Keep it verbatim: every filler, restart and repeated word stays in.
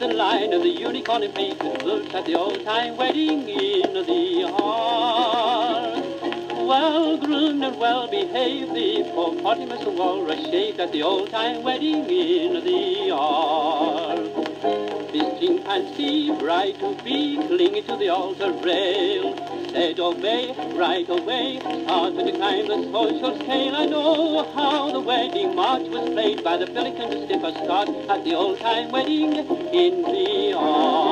the line of the unicorn in pink looks at the old-time wedding in the hall. Well-groomed and well-behaved, the hippopotamus and walrus shaved at the old-time wedding in the hall. This chimpanzee, bride to be, clinging to the altar rail, said obey, right away, started to climb the social scale. I know how the wedding march was played by the pelican to Skipper Scott at the old-time wedding in the hall.